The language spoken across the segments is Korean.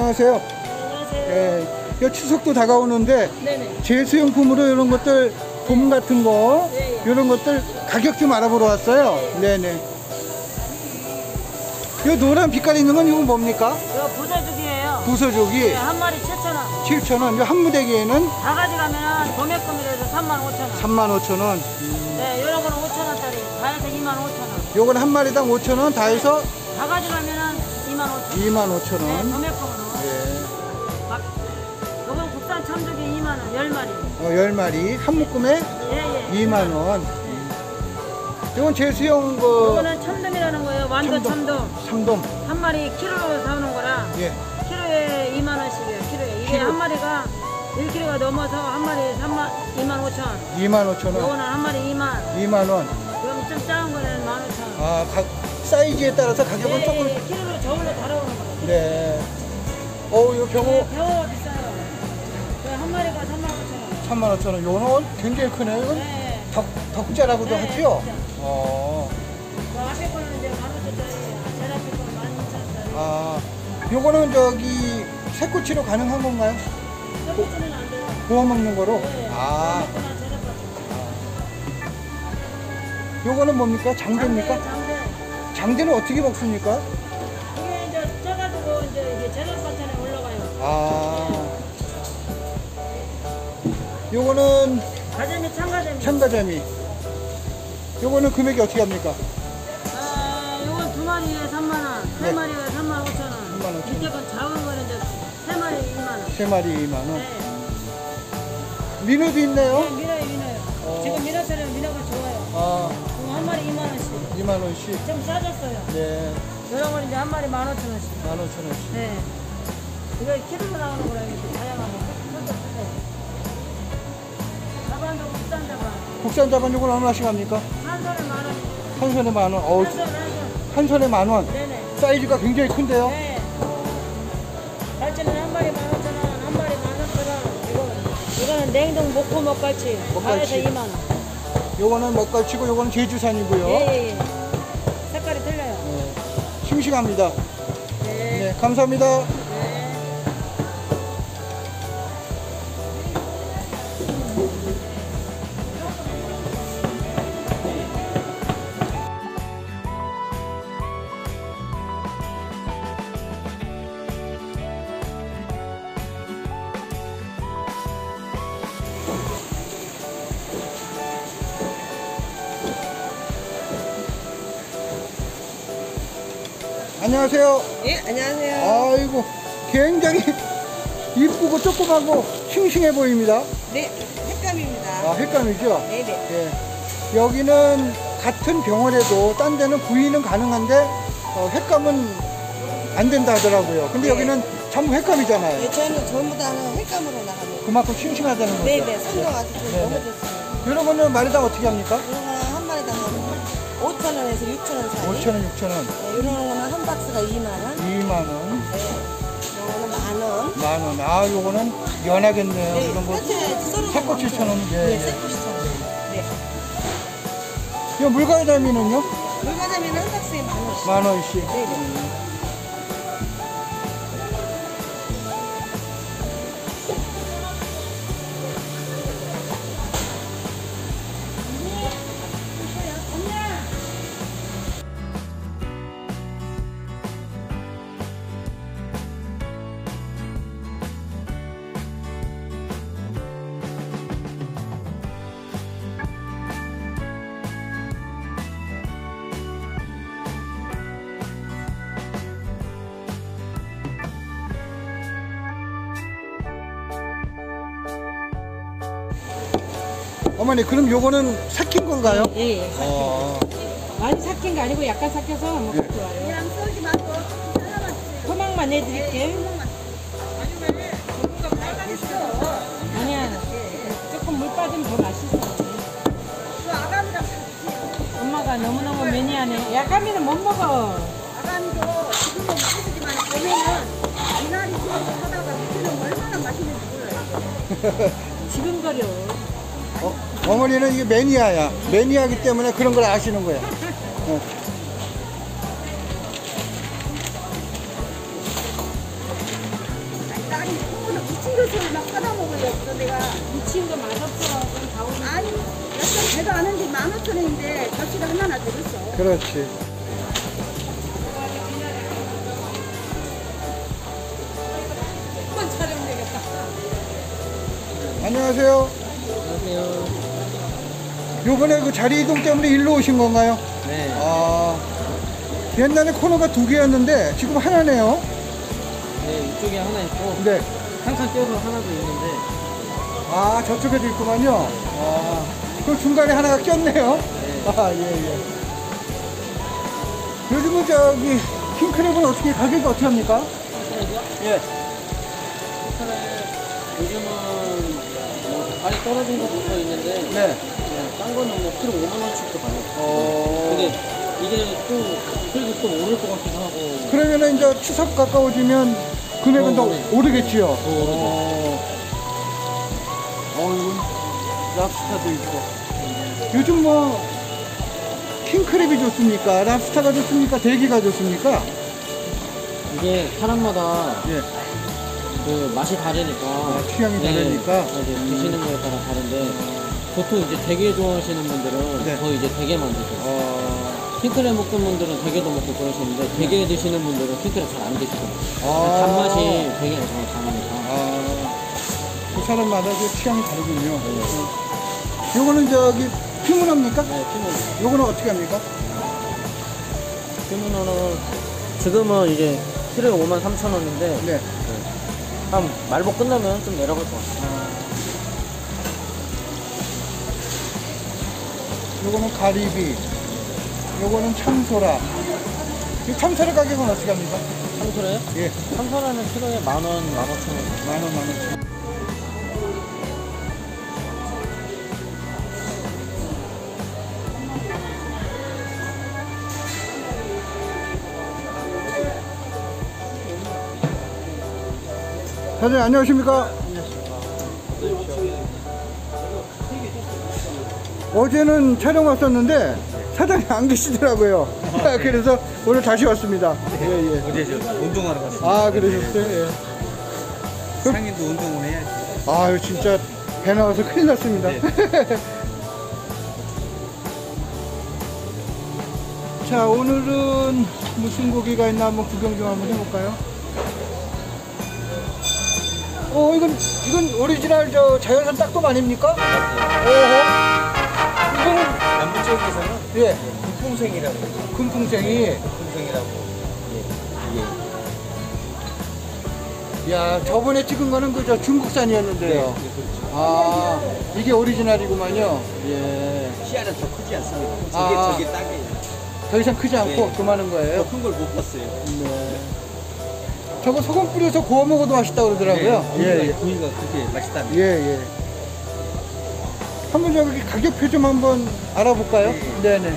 안녕하세요. 안녕하세요. 예, 추석도 다가오는데 네네. 제수용품으로 이런 것들 돔 같은 거 네. 이런 것들 가격 좀 알아보러 왔어요. 네네. 이 노란 빛깔 있는 건 이건 뭡니까? 이거 부서죽이에요. 부서족이 네, 한 마리 7,000원. 7,000원. 한 무대기에는 다 가져가면은 도매금이라서 35,000원. 35,000원. 네, 이런 거는 5,000원짜리. 다 해서 25,000원. 요건 한 마리당 5,000원. 다 해서 다 가져가면은 25,000원. 25,000원. 네, 도매금으로. 예. 이건 국산 참조기 2만원, 10마리. 10마리. 한 묶음에 예, 예. 2만원. 이건 제수용 이거는 참돔이라는 거예요. 완도 참돔. 참돔. 한 마리 키로로 사오는 거라. 예. 키로에 2만원씩이에요. 키로에. 이게 한 마리가 1kg가 넘어서 한 마리에 25,000원. 25,000원. 이거는 한 마리 2만. 그럼 좀 작은 거는 15,000원. 아, 사이즈에 따라서 가격은 조금. 네, 키로로 저울로 달아오는 거예요. 네. 이거 병어 네, 병어가 비싸요. 한 마리가 35,000원. 35,000원. 요건 굉장히 크네요. 이건 네. 덕자라고도 네, 하죠? 덕자. 그 앞에 거는 이제 15,000원짜리, 제일 앞에 거는 12,000원짜리. 아, 요거는 저기 새꼬치로 가능한 건가요? 새꼬치는 안 돼요. 구워 먹는 거로? 네. 아, 새꼬치나 제일 앞에. 요거는 뭡니까? 장대입니까? 장대. 장대는 어떻게 먹습니까? 이게 이제 쪄가지고 이제 이게 제작 반찬에 올라가요. 아, 요거는 가자미 참가자미. 참가자미. 요거는 금액이 어떻게 합니까? 요건 두 마리에 3만원, 세 네. 마리에 35,000원. 35,000원. 밑에 건 작은 거는 이제 세 마리에 2만원. 3마리 2만원. 네. 민어도 있네요? 네, 민어요. 지금 민어처럼 민어가 좋아요. 아, 그럼 한 마리 2만원씩. 2만원씩. 좀 싸졌어요. 네, 이런 건 이제 한 마리 15,000원씩. 15,000원씩. 네. 이거 키로로 나오는 거라 이렇게 다양하게. 자반도 국산 자반. 국산 자반 요건 얼마씩 합니까? 한 손에 10,000원. 한 손에 10,000원. 한 손, 한 손. 한 손에 10,000원. 네네. 사이즈가 굉장히 큰데요? 네. 갈치는 한 마리 15,000원, 한 마리 13,000원. 이거는 냉동 목포 먹갈치. 다 해서 2만원. 요거는 먹갈치고 요거는 제주산이고요. 예. 색깔이 틀려요. 네, 싱싱합니다. 네. 네, 감사합니다. 네. 안녕하세요. 예, 안녕하세요. 아이고, 굉장히 이쁘고 조그맣고 싱싱해 보입니다. 네, 횟감입니다. 아, 횟감이죠? 네네. 예. 여기는 같은 병원에도 딴 데는 구이는 가능한데 횟감은 안 된다 하더라고요. 근데 네. 여기는 전부 횟감이잖아요. 네, 저희는 전부 다 횟감으로 나갑니다. 그만큼 싱싱하다는 거죠. 네네, 선도 아주 네. 너무 좋습니다. 이런 거는 마리당 어떻게 합니까? 이런 거는 한 마리당 5,000원에서 6,000원 사이. 5,000원, 6,000원, 네, 이런 거는 한 박스가 2만원. 2만원, 네. 이거는 만원. 만원. 아, 요거는 연하겠네요. 네, 이런 거. 썰어서 새꼬치 1,000원. 예. 네, 새꼬치 1,000원. 네. 이 물갈다미는요? 물가자미는 한 박스에 만원씩. 만원씩. 네네. 어머니, 그럼 요거는 삭힌 건가요? 예, 예. 많이 삭힌 거 아니고 약간 삭혀서 먹기 좋아요. 그냥 썰지 말고 잘라만 주세요. 토막만 내드릴게. 아니야. 조금 물 빠지면 더 맛있어. 그 아가미랑 사주세요. 엄마가 너무너무 매니아네. 야가미는 못 먹어. 아가미도 지금은 맛있지만 봄에는 미나리 수육을 하다가 밑에는 얼마나 맛있는지 몰라요. 지금 거려. 어머니는 이게 매니아야. 매니아기 때문에 그런 걸 아시는 거야. 배도 아는데 15,000원인데 접시를 하나나 들었어. 그렇지. 안녕하세요. 안녕하세요. 요번에 그 자리 이동 때문에 일로 오신 건가요? 네. 아, 옛날에 코너가 2개였는데 지금 하나네요. 네, 이쪽에 하나 있고, 네. 한 칸 떼어서 하나도 있는데, 아, 저쪽에도 있구만요. 아, 그 중간에 하나가 꼈네요. 네. 아, 예, 예. 요즘은 저기 킹크랩은 어떻게 가격이 어떻게 합니까? 예. 요즘은 뭐 발이 떨어진 거 붙어 있는데, 네. 딴 거는 뭐 키로 5만원씩도 가요. 근데 이게 또, 그래도 또 오를 것 같기도 하고. 그러면은 이제 추석 가까워지면 금액은 더 오르- 오르겠지요. 더 오르죠. 이건 랍스타도 있고. 요즘 뭐 킹크랩이 좋습니까? 랍스타가 좋습니까? 대기가 좋습니까? 이게 사람마다 예. 그 맛이 다르니까. 취향이 다르니까. 이제 드시는 거에 따라 다른데, 보통 이제 대게 좋아하시는 분들은 네. 더 이제 대게만 드세요. 킹크랩 먹는 분들은 대게도 먹고 그러시는데, 대게 드시는 분들은 킹크랩 잘 안 드시더라고요. 단맛이 되게 강하니까. 그 사람마다 그 취향이 다르군요. 요거는 저기 피문어입니까? 네, 피문. 요거는 어떻게 합니까? 피문어는 지금은 이제 키로에 53,000원인데, 네. 한 말복 끝나면 좀 내려갈 것 같아요. 요거는 가리비. 요거는 참소라. 이 참소라 가격은 어떻게 합니까? 참소라요? 예. 참소라는 키로에 10,000원, 15,000원. 만원. 사장님 안녕하십니까? 어제는 촬영 왔었는데 사장님 안 계시더라고요. 그래서 오늘 다시 왔습니다. 예, 예. 어제 저 운동하러 갔어요. 아, 그러셨어요? 예. 상인도 운동을 해야지. 아유, 진짜 배 나와서 큰일 났습니다. 자, 오늘은 무슨 고기가 있나 한번 구경 좀 한번 해볼까요? 이건 오리지널 저 자연산 딱돔 아닙니까? 오호. 이거는, 남부 지역에서는 예, 금풍생이라고 해요. 금풍생이. 금풍생이라고. 야, 저번에 찍은 거는 그저 중국산이었는데요. 아, 이게 오리지널이구만요. 예. 씨알은 더 크지 않습니다. 아. 저게 딱이에요. 더 이상 크지 않고 네. 그만한 거예요. 더 큰 걸 못 봤어요. 네. 저거 소금 뿌려서 구워 먹어도 맛있다 그러더라고요. 네, 구이가 그렇게 맛있답니다. 예, 예. 한번 저기 가격표 좀 한번 알아볼까요? 네. 네네.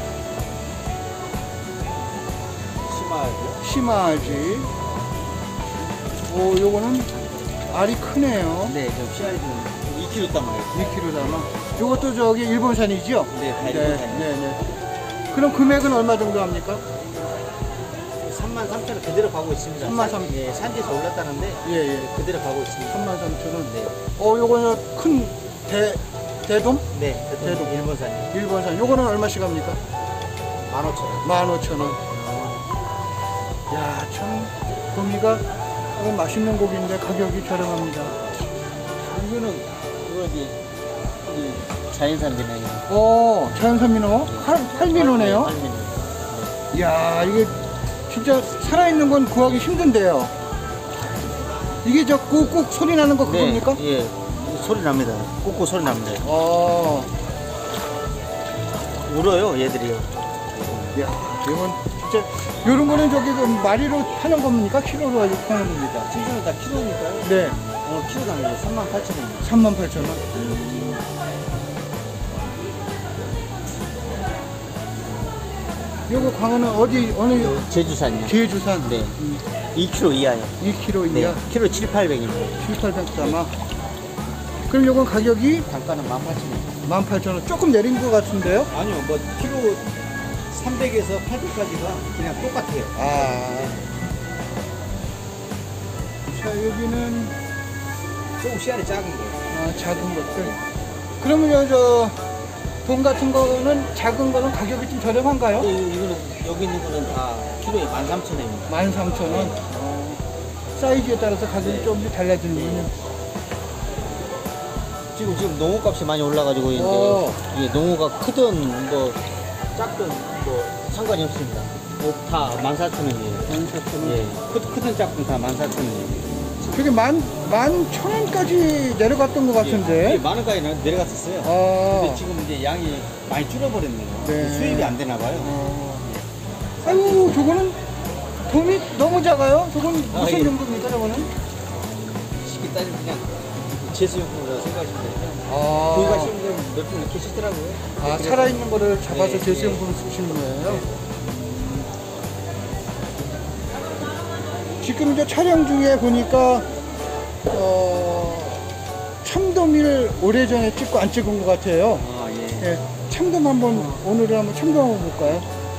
심하죠. 심하지. 오, 요거는 알이 크네요. 네, 저 씨알이 좀 2kg 담아요. 2kg 담아. 요것도 저기 일본산이죠? 네, 다 일본산이요. 네네. 그럼 금액은 얼마 정도 합니까? 33,000원 그대로 가고 있습니다. 33,000원. 예, 산지에서 올랐다는데 예, 예. 그대로 가고 있습니다. 33,000원. 네, 요거는 큰 대돔? 네, 그래도 일본산이요. 일본산. 요거는 얼마씩 합니까? 15,000원. 15,000원. 야, 참, 도미가 맛있는 고기인데 가격이 저렴합니다. 이거는 그거 이제 자연산 비네요. 자연산 민어? 활민어네요? 할미노. 이야, 이게 진짜 살아있는 건 구하기 힘든데요. 이게 저 꾹꾹 소리 나는 거 그겁니까? 예, 예. 소리 납니다. 꾹꾹 소리 납니다. 울어요, 얘들이요. 이야, 이건 진짜, 요런 거는 저기 그 마리로 파는 겁니까? 키로로 아주 파는 겁니까? 지금은 다 키로니까요. 네, 키로당 38,000원. 38,000원. 요거 광어는 어느, 제주산이요. 제주산? 네. 2kg 이하요. 2kg 네. 이하? 키로 7,800입니다. 7,800 담아. 그럼 요건 가격이 단가는 18,000원. 18,000원. 조금 내린 것 같은데요? 아니요, 뭐 키로 300에서 800까지가 그냥 똑같아요. 자, 여기는 조금 씨알이 작은 거예요. 작은 것들. 그러면요, 돈 같은 거는 작은 거는 가격이 좀 저렴한가요? 이거는 여기 있는 거는 다 키로에 13,000원입니다. 13,000원. 사이즈에 따라서 가격이 좀 달라지는군요. 지금 농어값이 많이 올라가지고 이제 이게 농어가 크든 뭐 작든 뭐 상관이 없습니다. 다 14,000원이에요. 14,000원. 예. 크든 작든 다 14,000원이에요. 저게 11,000원까지 내려갔던 것 같은데. 예, 만 원까지 내려갔었어요. 근데 지금 이제 양이 많이 줄어버렸네요. 네. 수입이 안 되나 봐요. 아이고, 저거는 돈이 너무 작아요. 저건 무슨 예. 용도입니까, 저거는? 쉽게 따지면 그냥 제수용품이라고 생각하시면 돼요. 아, 구이가 쉬운데 몇분 이렇게 쓰더라고요. 살아있는 거를 잡아서 네, 제수용품을 쓰시는 거예요? 지금 저 촬영 중에 보니까 참돔을 오래전에 찍고 안 찍은 것 같아요. 예, 참돔 오늘은 한번 참돔 한번 볼까요?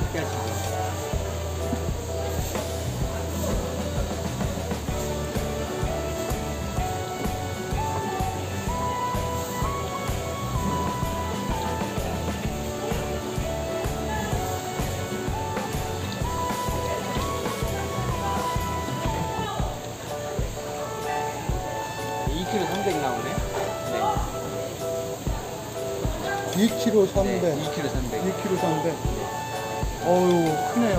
kg 300 나오네. 네. 2kg 300. 2kg 300. 2kg 300. 어우, 크네요.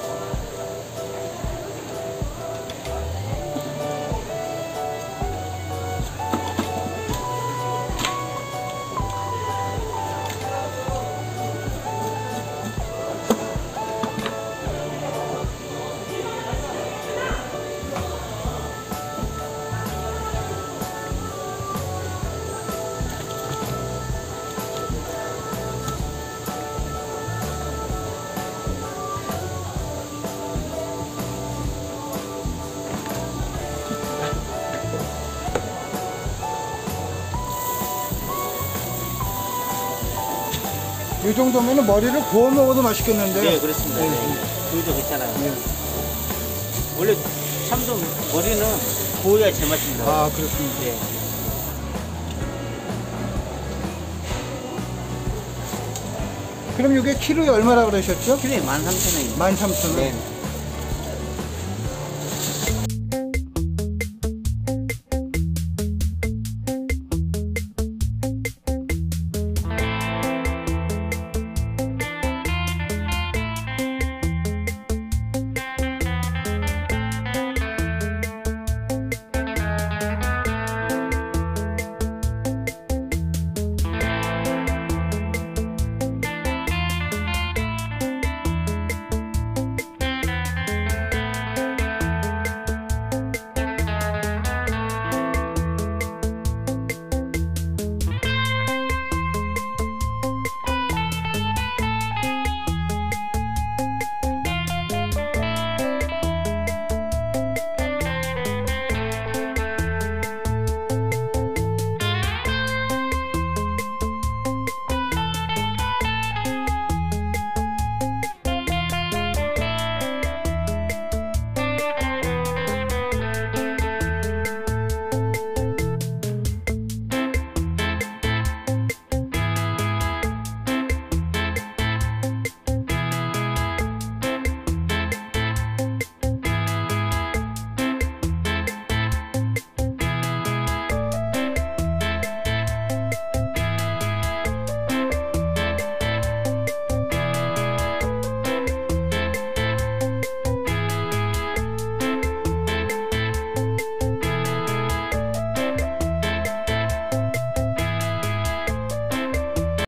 이 정도면 머리를 구워 먹어도 맛있겠는데. 네, 그렇습니다. 구이도 괜찮아요. 원래 참돔 머리는 구워야 제맛입니다. 아, 그렇습니다. 네. 그럼 이게 키로에 얼마라고 그러셨죠? 키로에 13,000원입니다. 13,000원. 네.